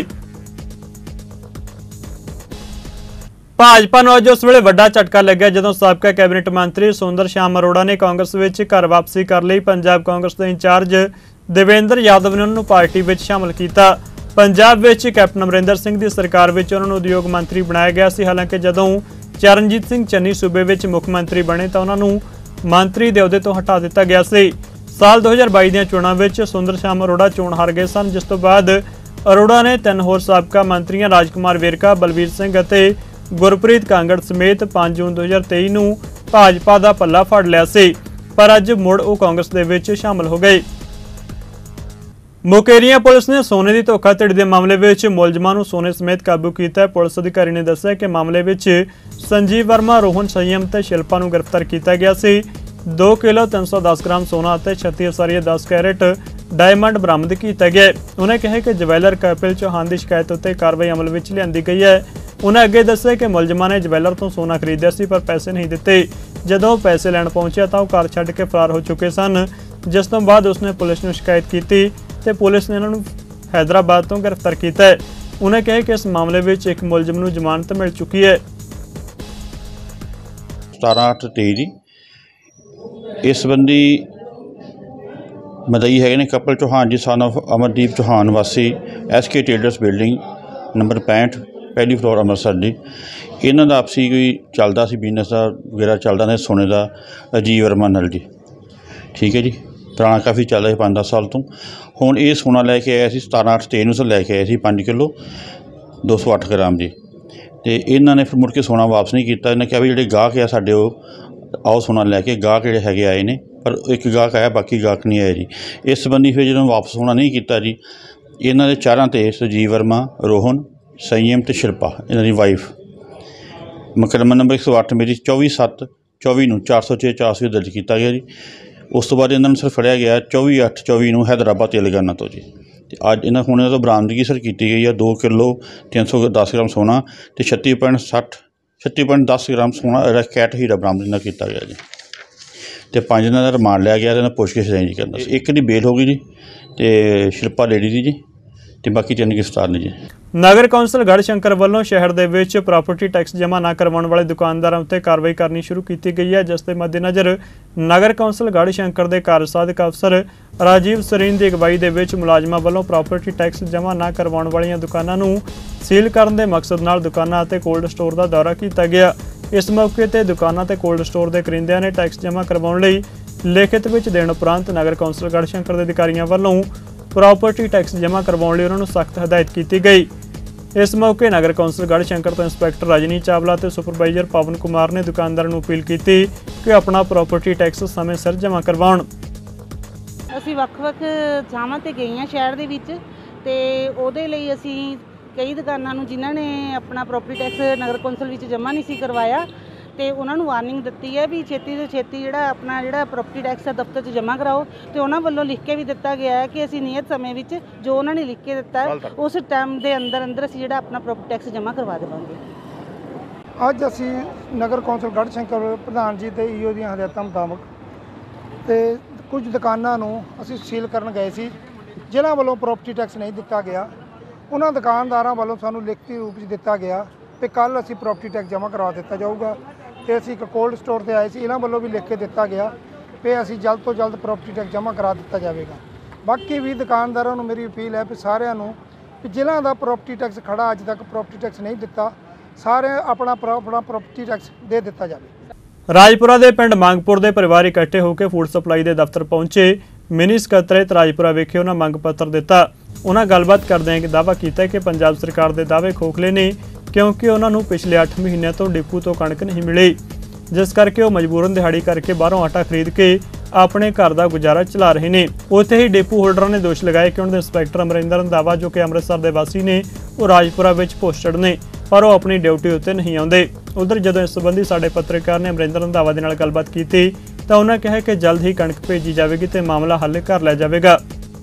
ਭਾਜਪਾ ਨੂੰ ਅੱਜ ਉਸ ਵੇਲੇ ਵੱਡਾ ਝਟਕਾ ਲੱਗਿਆ ਜਦੋਂ ਸਾਬਕਾ ਕੈਬਨਿਟ ਮੰਤਰੀ ਸੁੰਦਰ ਸ਼ਾਮ ਅਰੋੜਾ ਨੇ ਕਾਂਗਰਸ ਵਿੱਚ ਘਰ ਵਾਪਸੀ ਕਰ ਲਈ। ਪੰਜਾਬ ਕਾਂਗਰਸ ਦੇ ਇੰਚਾਰਜ ਦੇਵੇਂਦਰ ਯਾਦਵ ਨੇ ਉਹਨਾਂ ਨੂੰ ਪਾਰਟੀ ਵਿੱਚ ਸ਼ਾਮਲ ਕੀਤਾ। ਪੰਜਾਬ ਵਿੱਚ ਕੈਪਟਨ ਅਮਰਿੰਦਰ ਸਿੰਘ ਦੀ ਸਰਕਾਰ ਵਿੱਚ ਉਹਨਾਂ ਨੂੰ ਉਦਯੋਗ ਮੰਤਰੀ ਬਣਾਇਆ ਗਿਆ ਸੀ। ਹਾਲਾਂਕਿ ਜਦੋਂ ਚਰਨਜੀਤ ਸਿੰਘ ਚੰਨੀ ਸੂਬੇ ਵਿੱਚ ਮੁੱਖ ਮੰਤਰੀ ਬਣੇ ਤਾਂ ਉਹਨਾਂ ਨੂੰ ਮੰਤਰੀ ਦੇ ਅਹੁਦੇ ਤੋਂ ਹਟਾ ਦਿੱਤਾ ਗਿਆ ਸੀ। ਸਾਲ 2022 ਦੀਆਂ ਚੋਣਾਂ ਵਿੱਚ ਸੁੰਦਰ ਸ਼ਾਮ ਅਰੋੜਾ ਚੋਣ ਹਾਰ ਗਏ ਸਨ, ਜਿਸ ਤੋਂ ਬਾਅਦ ਅਰੋੜਾ ਨੇ 3 ਹੋਰ ਸਾਬਕਾ ਮੰਤਰੀਆਂ ਰਾਜਕੁਮਾਰ ਵੇਰਕਾ, ਬਲਵੀਰ ਸਿੰਘ ਅਤੇ ਗੁਰਪ੍ਰੀਤ ਕਾਂਗੜ ਸਮੇਤ 5 ਜੂਨ 2023 ਨੂੰ ਭਾਜਪਾ ਦਾ ਪੱਲਾ ਫੜ ਲਿਆ ਸੀ, ਪਰ ਅੱਜ ਮੁੜ ਉਹ ਕਾਂਗਰਸ ਦੇ ਵਿੱਚ ਸ਼ਾਮਲ ਹੋ ਗਏ। ਮੁਕੇਰੀਆਂ ਪੁਲਿਸ ਨੇ ਸੋਨੇ ਦੀ ਧੋਖਾਧੜੀ ਦੇ ਮਾਮਲੇ ਵਿੱਚ ਮੁਲਜ਼ਮਾਂ ਨੂੰ ਸੋਨੇ ਸਮੇਤ ਕਾਬੂ ਕੀਤਾ। ਪੁਲਿਸ ਅਧਿਕਾਰੀ ਨੇ ਦੱਸਿਆ ਕਿ ਮਾਮਲੇ ਵਿੱਚ ਸੰਜੀਵ ਵਰਮਾ, ਰੋਹਨ ਸੰਯਮ ਤੇ ਸ਼ਿਲਪਾ ਨੂੰ ਗ੍ਰਿਫਤਾਰ ਕੀਤਾ ਗਿਆ ਸੀ। 2 ਕਿਲੋ 310 ਗ੍ਰਾਮ ਸੋਨਾ ਅਤੇ 36.10 ਕੈਰੇਟ ਡਾਇਮੰਡ ਬਰਾਮਦ ਕੀਤਾ ਗਿਆ। ਉਹਨਾਂ ਕਿਹਾ ਕਿ ਜਵੈਲਰ ਕਪਿਲ ਚੌਹਾਨ ਦੀ ਸ਼ਿਕਾਇਤ ਉੱਤੇ ਕਾਰਵਾਈ ਅਮਲ ਵਿੱਚ ਲਿਆਂਦੀ ਗਈ ਹੈ। ਉਹਨਾਂ ਅੱਗੇ ਦੱਸਿਆ ਕਿ ਮੁਲਜ਼ਮਾਂ ਨੇ ਜਵੈਲਰ ਤੋਂ ਸੋਨਾ ਖਰੀਦਿਆ ਸੀ ਪਰ ਪੈਸੇ ਨਹੀਂ ਦਿੱਤੇ। ਜਦੋਂ ਪੈਸੇ ਲੈਣ ਪਹੁੰਚਿਆ ਤਾਂ ਉਹ ਕਾਰ ਛੱਡ ਕੇ ਫਰਾਰ ਹੋ ਚੁੱਕੇ ਸਨ, ਜਿਸ ਤੋਂ ਬਾਅਦ ਉਸਨੇ ਪੁਲਿਸ ਨੂੰ ਸ਼ਿਕਾਇਤ ਕੀਤੀ ਤੇ ਪੁਲਿਸ ਨੇ ਇਹਨਾਂ ਨੂੰ ਹੈਦਰਾਬਾਦ ਤੋਂ ਗ੍ਰਿਫਤਾਰ ਕੀਤਾ ਹੈ। ਉਹਨਾਂ ਕਿਹਾ ਕਿ ਇਸ ਮਾਮਲੇ ਵਿੱਚ ਇੱਕ ਮੁਲਜ਼ਮ ਨੂੰ ਜ਼ਮਾਨਤ ਮਿਲ ਚੁੱਕੀ ਹੈ। 17/8/23 ਦੀ ਇਸ ਸੰਬੰਧੀ ਮਦਈ ਹੈਗੇ ਨੇ ਕਪਿਲ ਚੌਹਾਨ ਜੀ ਸਨ ਆਫ ਅਮਰਦੀਪ ਚੌਹਾਨ ਵਾਸੀ SK ਟ੍ਰੇਡਰਸ ਬਿਲਡਿੰਗ ਨੰਬਰ 65 ਪਹਿਲੀ ਫਲੋਰ ਅੰਮ੍ਰਿਤਸਰ ਦੀ। ਇਹਨਾਂ ਦਾ ਆਪਸੀ ਕੋਈ ਚੱਲਦਾ ਸੀ ਬਿਜ਼ਨਸ ਦਾ ਵਗੈਰਾ ਚੱਲਦਾ ਨੇ ਸੋਨੇ ਦਾ ਅਜੀਵ ਵਰਮਾ ਨਾਲ ਜੀ, ਠੀਕ ਹੈ ਜੀ। ਪੁਰਾਣਾ ਕਾਫੀ ਚੱਲ ਰਿਹਾ 5-10 ਸਾਲ ਤੋਂ। ਹੁਣ ਇਹ ਸੋਨਾ ਲੈ ਕੇ ਆਇਆ ਸੀ 17/8/23 ਨੂੰ ਲੈ ਕੇ ਆਏ ਸੀ 5 ਕਿਲੋ 208 ਗ੍ਰਾਮ ਜੀ, ਅਤੇ ਇਹਨਾਂ ਨੇ ਫਿਰ ਮੁੜ ਕੇ ਸੋਨਾ ਵਾਪਸ ਨਹੀਂ ਕੀਤਾ। ਇਹਨਾਂ ਕਿਹਾ ਵੀ ਜਿਹੜੇ ਗਾਹਕ ਆ ਸਾਡੇ ਉਹ ਆਓ ਸੋਨਾ ਲੈ ਕੇ। ਗਾਹਕ ਜਿਹੜੇ ਹੈਗੇ ਆਏ ਨੇ ਪਰ ਇੱਕ ਗਾਹਕ ਆਇਆ, ਬਾਕੀ ਗਾਹਕ ਨਹੀਂ ਆਏ ਜੀ। ਇਸ ਸੰਬੰਧੀ ਫਿਰ ਜਦੋਂ ਵਾਪਸ ਸੋਨਾ ਨਹੀਂ ਕੀਤਾ ਜੀ, ਇਹਨਾਂ ਦੇ ਚਾਰਾਂ 'ਤੇ ਸੰਜੀਵ ਵਰਮਾ, ਰੋਹਨ ਸੰਯਮ ਅਤੇ ਸ਼ਿਲਪਾ ਇਹਨਾਂ ਦੀ ਵਾਈਫ ਮੁਕੱਦਮਾ ਨੰਬਰ 108 ਮੇਰੀ 24/7/24 ਨੂੰ 406 ਦਰਜ ਕੀਤਾ ਗਿਆ ਜੀ। ਉਸ ਤੋਂ ਬਾਅਦ ਇਹਨਾਂ ਨੂੰ ਸਰ ਫੜਿਆ ਗਿਆ 24/8/24 ਨੂੰ ਹੈਦਰਾਬਾਦ ਤੇਲੰਗਾਨਾ ਤੋਂ ਜੀ। ਅਤੇ ਅੱਜ ਇਹਨਾਂ ਹੁਣ ਇਹਨਾਂ ਤੋਂ ਬਰਾਮਦਗੀ ਸਰ ਕੀਤੀ ਗਈ ਹੈ 2 ਕਿਲੋ 310 ਗ੍ਰਾਮ ਸੋਨਾ ਅਤੇ 36.10 ਗ੍ਰਾਮ ਸੋਨਾ ਕੈਟ ਹੀਰਾ ਬਰਾਮਦ ਇਹਨਾਂ ਕੀਤਾ ਗਿਆ ਜੀ। ਅਤੇ 5 ਦਿਨਾਂ ਦਾ ਰਿਮਾਂਡ ਲਿਆ ਗਿਆ। ਇਹਨਾਂ ਪੁੱਛਗਿੱਛ ਜੀ ਕਰਨਾ ਸੀ। ਇੱਕ ਦੀ ਬੇਲ ਹੋ ਗਈ ਜੀ ਅਤੇ ਸ਼ਿਲਪਾ ਲੇਡੀ ਦੀ ਜੀ, ਤੇ ਬਾਕੀ 3 ਗ੍ਰਿਫਤਾਰ ਨੇ ਜੀ। ਨਗਰ ਕੌਂਸਲ ਗੜ੍ਹਸ਼ੰਕਰ ਵੱਲੋਂ ਸ਼ਹਿਰ ਦੇ ਵਿੱਚ ਪ੍ਰਾਪਰਟੀ ਟੈਕਸ ਜਮ੍ਹਾਂ ਨਾ ਕਰਵਾਉਣ ਵਾਲੇ ਦੁਕਾਨਦਾਰਾਂ ਉੱਤੇ ਕਾਰਵਾਈ ਕਰਨੀ ਸ਼ੁਰੂ ਕੀਤੀ ਗਈ ਹੈ, ਜਿਸ ਦੇ ਮੱਦੇਨਜ਼ਰ ਨਗਰ ਕੌਂਸਲ ਗੜ੍ਹਸ਼ੰਕਰ ਦੇ ਕਾਰਜਸਾਧਕ ਅਫਸਰ ਰਾਜੀਵ ਸਰੀਨ ਦੀ ਅਗਵਾਈ ਦੇ ਵਿੱਚ ਮੁਲਾਜ਼ਮਾਂ ਵੱਲੋਂ ਪ੍ਰਾਪਰਟੀ ਟੈਕਸ ਜਮ੍ਹਾਂ ਨਾ ਕਰਵਾਉਣ ਵਾਲੀਆਂ ਦੁਕਾਨਾਂ ਨੂੰ ਸੀਲ ਕਰਨ ਦੇ ਮਕਸਦ ਨਾਲ ਦੁਕਾਨਾਂ ਅਤੇ ਕੋਲਡ ਸਟੋਰ ਦਾ ਦੌਰਾ ਕੀਤਾ ਗਿਆ। ਇਸ ਮੌਕੇ ਤੇ ਦੁਕਾਨਾਂ ਤੇ ਕੋਲਡ ਸਟੋਰ ਦੇ ਕਰਿੰਦਿਆਂ ਨੇ ਟੈਕਸ ਜਮ੍ਹਾਂ ਕਰਵਾਉਣ ਲਈ ਲਿਖਤ ਵਿੱਚ ਦੇਣ ਉਪਰੰਤ ਨਗਰ ਕੌਂਸਲ ਗੜ੍ਹਸ਼ੰਕਰ ਦੇ ਅਧਿਕਾਰੀਆਂ ਵੱਲੋਂ ਪ੍ਰਾਪਰਟੀ ਟੈਕਸ ਜਮ੍ਹਾਂ ਕਰਵਾਉਣ ਲਈ ਉਹਨਾਂ ਨੂੰ ਸਖਤ ਹਦਾਇਤ ਕੀਤੀ ਗਈ। ਇਸ ਮੌਕੇ ਨਗਰ ਕੌਂਸਲ ਗੜ੍ਹਸ਼ੰਕਰ ਤੋਂ ਇੰਸਪੈਕਟਰ ਰਜਨੀ ਚਾਵਲਾ ਤੇ ਸੁਪਰਵਾਈਜ਼ਰ ਪਵਨ ਕੁਮਾਰ ਨੇ ਦੁਕਾਨਦਾਰਾਂ ਨੂੰ ਅਪੀਲ ਕੀਤੀ ਕਿ ਆਪਣਾ ਪ੍ਰਾਪਰਟੀ ਟੈਕਸ ਸਮੇਂ ਸਿਰ ਜਮ੍ਹਾਂ ਕਰਵਾਉਣ। ਅਸੀਂ ਵੱਖ-ਵੱਖ ਥਾਵਾਂ ਤੇ ਗਏ ਹਾਂ ਸ਼ਹਿਰ ਦੇ ਵਿੱਚ, ਤੇ ਉਹਦੇ ਲਈ ਅਸੀਂ ਕਈ ਦੁਕਾਨਾਂ ਨੂੰ ਜਿਨ੍ਹਾਂ ਨੇ ਆਪਣਾ ਪ੍ਰਾਪਰਟੀ ਟੈਕਸ ਨਗਰ ਕੌਂਸਲ ਵਿੱਚ ਜਮ੍ਹਾਂ ਨਹੀਂ ਸੀ ਕਰਵਾਇਆ, ਤੇ ਉਹਨਾਂ ਨੂੰ ਵਾਰਨਿੰਗ ਦਿੱਤੀ ਹੈ ਵੀ ਛੇਤੀ ਤੋਂ ਛੇਤੀ ਜਿਹੜਾ ਪ੍ਰਾਪਰਟੀ ਟੈਕਸ ਹੈ ਦਫ਼ਤਰ 'ਚ ਜਮ੍ਹਾਂ ਕਰਾਓ। ਤੇ ਉਹਨਾਂ ਵੱਲੋਂ ਲਿਖ ਕੇ ਵੀ ਦਿੱਤਾ ਗਿਆ ਹੈ ਕਿ ਅਸੀਂ ਨਿਯਤ ਸਮੇਂ ਵਿੱਚ ਜੋ ਉਹਨਾਂ ਨੇ ਲਿਖ ਕੇ ਦਿੱਤਾ ਹੈ ਉਸ ਟਾਈਮ ਦੇ ਅੰਦਰ ਅਸੀਂ ਆਪਣਾ ਪ੍ਰਾਪਰਟੀ ਟੈਕਸ ਜਮ੍ਹਾਂ ਕਰਵਾ ਦੇਵਾਂਗੇ। ਅੱਜ ਅਸੀਂ ਨਗਰ ਕੌਂਸਲ ਗੜ੍ਹਸ਼ੰਕਰ ਪ੍ਰਧਾਨ ਜੀ ਤੇ ਈਓ ਦੀਆਂ ਹਦਾਇਤਾਂ ਮੁਤਾਬਕ ਤੇ ਕੁਝ ਦੁਕਾਨਾਂ ਨੂੰ ਅਸੀਂ ਸੀਲ ਕਰਨ ਗਏ ਸੀ ਜਿਨ੍ਹਾਂ ਵੱਲੋਂ ਪ੍ਰਾਪਰਟੀ ਟੈਕਸ ਨਹੀਂ ਦਿੱਤਾ ਗਿਆ। ਉਹਨਾਂ ਦੁਕਾਨਦਾਰਾਂ ਵੱਲੋਂ ਸਾਨੂੰ ਲਿਖਤੀ ਰੂਪ 'ਚ ਦਿੱਤਾ ਗਿਆ ਕਿ ਕੱਲ੍ਹ ਅਸੀਂ ਪ੍ਰਾਪਰਟੀ ਟੈਕਸ ਜਮ੍ਹਾਂ ਕਰਵਾ ਦਿੱਤਾ ਜਾਊਗਾ। ਤੇ ਅਸੀਂ ਇੱਕ ਕੋਲਡ ਸਟੋਰ 'ਤੇ ਆਏ ਸੀ, ਇਹਨਾਂ ਵੱਲੋਂ ਵੀ ਲਿਖ ਕੇ ਦਿੱਤਾ ਗਿਆ ਕਿ ਅਸੀਂ ਜਲਦ ਤੋਂ ਜਲਦ ਪ੍ਰਾਪਰਟੀ ਟੈਕਸ ਜਮ੍ਹਾਂ ਕਰਾ ਦਿੱਤਾ ਜਾਵੇਗਾ। ਬਾਕੀ ਵੀ ਦੁਕਾਨਦਾਰਾਂ ਨੂੰ ਮੇਰੀ ਅਪੀਲ ਹੈ ਕਿ ਸਾਰਿਆਂ ਨੂੰ ਕਿ ਜ਼ਿਲ੍ਹਾ ਦਾ ਪ੍ਰੋਪਰਟੀ ਟੈਕਸ ਖੜਾ ਅੱਜ ਤੱਕ ਪ੍ਰੋਪਰਟੀ ਟੈਕਸ ਨਹੀਂ ਦਿੱਤਾ, ਸਾਰੇ ਆਪਣਾ ਪ੍ਰੋਪਰਟੀ ਟੈਕਸ ਦੇ ਦਿੱਤਾ ਜਾਵੇ। ਰਾਜਪੁਰਾ ਦੇ ਪਿੰਡ ਮੰਗਪੁਰ ਦੇ ਪਰਿਵਾਰ ਇਕੱਠੇ ਹੋ ਕੇ ਫੂਡ ਸਪਲਾਈ ਦੇ ਦਫ਼ਤਰ ਪਹੁੰਚੇ। ਮਿਨੀ ਸਕੱਤਰੇਤ ਰਾਜਪੁਰਾ ਵਿਖੇ ਉਹਨਾਂ ਮੰਗ ਪੱਤਰ ਦਿੱਤਾ। ਉਹਨਾਂ ਗੱਲਬਾਤ ਕਰਦਿਆਂ ਕਿ ਦਾਅਵਾ ਕੀਤਾ ਕਿ ਪੰਜਾਬ ਸਰਕਾਰ ਦੇ ਦਾਅਵੇ ਖੋਖਲੇ ਨੇ, ਕਿਉਂਕਿ ਉਹਨਾਂ ਨੂੰ ਪਿਛਲੇ 8 ਮਹੀਨਿਆਂ ਤੋਂ ਡਿਪੂ ਤੋਂ ਕਣਕ ਨਹੀਂ ਮਿਲੀ, ਜਿਸ ਕਰਕੇ ਉਹ ਮਜਬੂਰਨ ਦਿਹਾੜੀ ਕਰਕੇ ਬਾਹਰੋਂ ਆਟਾ ਖਰੀਦ ਕੇ ਆਪਣੇ ਘਰ ਦਾ ਗੁਜ਼ਾਰਾ ਚਲਾ ਰਹੇ ਨੇ। ਉੱਥੇ ਹੀ ਡਿਪੂ ਹੋਲਡਰਾਂ ਨੇ ਦੋਸ਼ ਲਗਾਇਆ ਕਿ ਉਹਨਾਂ ਦੇ ਇੰਸਪੈਕਟਰ ਅਮਰਿੰਦਰ ਰੰਧਾਵਾ, ਜੋ ਕਿ ਅੰਮ੍ਰਿਤਸਰ ਦੇ ਵਾਸੀ ਨੇ, ਉਹ ਰਾਜਪੁਰਾ ਵਿੱਚ ਪੋਸਟਡ ਨੇ, ਪਰ ਉਹ ਆਪਣੀ ਡਿਊਟੀ ਉੱਤੇ ਨਹੀਂ ਆਉਂਦੇ। ਉਧਰ ਜਦੋਂ ਇਸ ਸੰਬੰਧੀ ਸਾਡੇ ਪੱਤਰਕਾਰ ਨੇ ਅਮਰਿੰਦਰ ਰੰਧਾਵਾ ਦੇ ਨਾਲ ਗੱਲਬਾਤ ਕੀਤੀ ਤਾਂ ਉਹਨਾਂ ਕਿਹਾ ਕਿ ਜਲਦ ਹੀ ਕਣਕ ਭੇਜੀ ਜਾਵੇਗੀ ਤੇ ਮਾਮਲਾ ਹੱਲ ਕਰ ਲਿਆ ਜਾਵੇਗਾ।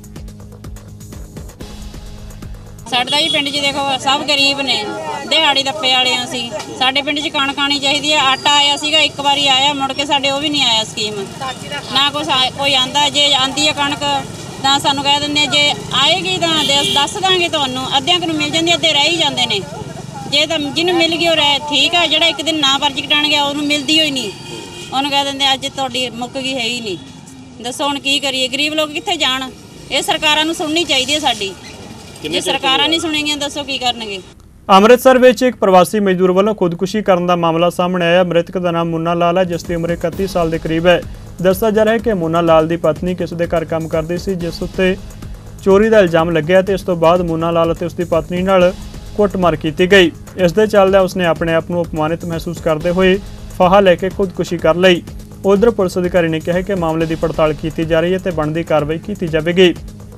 ਸਾਡਾ ਹੀ ਪਿੰਡ 'ਚ ਦੇਖੋ ਸਭ ਗਰੀਬ ਨੇ, ਦਿਹਾੜੀ ਦੱਪੇ ਵਾਲੇ ਅਸੀਂ। ਸਾਡੇ ਪਿੰਡ 'ਚ ਕਣਕ ਆਉਣੀ ਚਾਹੀਦੀ ਹੈ। ਆਟਾ ਆਇਆ ਸੀਗਾ, ਇੱਕ ਵਾਰੀ ਆਇਆ, ਮੁੜ ਕੇ ਸਾਡੇ ਉਹ ਵੀ ਨਹੀਂ ਆਇਆ ਸਕੀਮ, ਨਾ ਕੋਈ ਆਂਦਾ। ਜੇ ਆਂਦੀ ਹੈ ਕਣਕ ਤਾਂ ਸਾਨੂੰ ਕਹਿ ਦਿੰਦੇ ਜੇ ਆਏਗੀ ਤਾਂ ਦੱਸ ਦਾਂਗੇ ਤੁਹਾਨੂੰ। ਅੱਧਿਆਂ ਕੁ ਨੂੰ ਮਿਲ ਜਾਂਦੀ, ਅੱਧੇ ਰਹਿ ਹੀ ਜਾਂਦੇ ਨੇ। ਜੇ ਤਾਂ ਜਿਹਨੂੰ ਮਿਲ ਗਈ ਉਹ ਰਹਿ ਠੀਕ ਆ, ਜਿਹੜਾ ਇੱਕ ਦਿਨ ਨਾ ਪਰਚੀ ਕਟਾਣ ਗਿਆ ਉਹਨੂੰ ਮਿਲਦੀ ਹੋਈ ਨਹੀਂ, ਉਹਨੂੰ ਕਹਿ ਦਿੰਦੇ ਅੱਜ ਤੁਹਾਡੀ ਮੁੱਕ ਗਈ ਹੈ ਹੀ ਨਹੀਂ। ਦੱਸੋ ਹੁਣ ਕੀ ਕਰੀਏ, ਗਰੀਬ ਲੋਕ ਕਿੱਥੇ ਜਾਣ? ਇਹ ਸਰਕਾਰਾਂ ਨੂੰ ਸੁਣਨੀ ਚਾਹੀਦੀ ਹੈ ਸਾਡੀ। ਜੇ ਸਰਕਾਰਾਂ ਨਹੀਂ ਸੁਣੇਗੀਆਂ ਦੱਸੋ ਕੀ ਕਰਨਗੇ। ਅੰਮ੍ਰਿਤਸਰ ਵਿੱਚ ਇੱਕ ਪ੍ਰਵਾਸੀ ਮਜ਼ਦੂਰ ਵੱਲੋਂ ਖੁਦਕੁਸ਼ੀ ਕਰਨ ਦਾ ਮਾਮਲਾ ਸਾਹਮਣੇ ਆਇਆ। ਮ੍ਰਿਤਕ ਦਾ ਨਾਮ ਮੁੰਨਾ ਲਾਲ ਹੈ, ਜਿਸ ਦੀ ਉਮਰ 31 ਸਾਲ ਦੇ ਕਰੀਬ ਹੈ। ਦੱਸਿਆ ਜਾ ਰਿਹਾ ਹੈ ਕਿ ਮੁੰਨਾ ਲਾਲ ਦੀ ਪਤਨੀ ਕਿਸੇ ਦੇ ਘਰ ਕੰਮ ਕਰਦੀ ਸੀ, ਜਿਸ ਉੱਤੇ ਚੋਰੀ ਦਾ ਇਲਜ਼ਾਮ ਲੱਗਿਆ ਤੇ ਇਸ ਤੋਂ ਬਾਅਦ ਮੁੰਨਾ ਲਾਲ ਅਤੇ ਉਸ ਦੀ ਪਤਨੀ ਨਾਲ ਕੁੱਟਮਾਰ ਕੀਤੀ ਗਈ। ਇਸ ਦੇ ਚੱਲਦਿਆਂ ਉਸਨੇ ਆਪਣੇ ਆਪ ਨੂੰ ਅਪਮਾਨਿਤ ਮਹਿਸੂਸ ਕਰਦੇ ਹੋਏ ਫਾਹਾ ਲੈ ਕੇ ਖੁਦਕੁਸ਼ੀ ਕਰ ਲਈ। ਉਧਰ ਪੁਲਿਸ ਅਧਿਕਾਰੀ ਨੇ ਕਿਹਾ ਕਿ ਮਾਮਲੇ ਦੀ ਪੜਤਾਲ ਕੀਤੀ ਜਾ ਰਹੀ ਹੈ ਤੇ ਬਣਦੀ ਕਾਰਵਾਈ ਕੀਤੀ ਜਾਵੇਗੀ।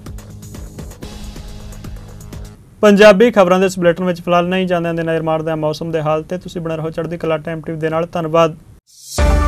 ਪੰਜਾਬੀ ਖਬਰਾਂ ਦੇ ਇਸ ਬੁਲੇਟਿਨ ਵਿੱਚ ਫਿਲਹਾਲ ਨਹੀਂ ਜਾਂਦੇ ਨਜ਼ਰ ਮਾਰਦੇ ਹਾਂ ਮੌਸਮ ਦੇ ਹਾਲ ਤੇ। ਤੁਸੀਂ ਬਣੇ ਰਹੋ ਚੜ੍ਹਦੀ ਕਲਾ ਟਾਈਮ ਟੀਵੀ ਦੇ ਨਾਲ। ਧੰਨਵਾਦ।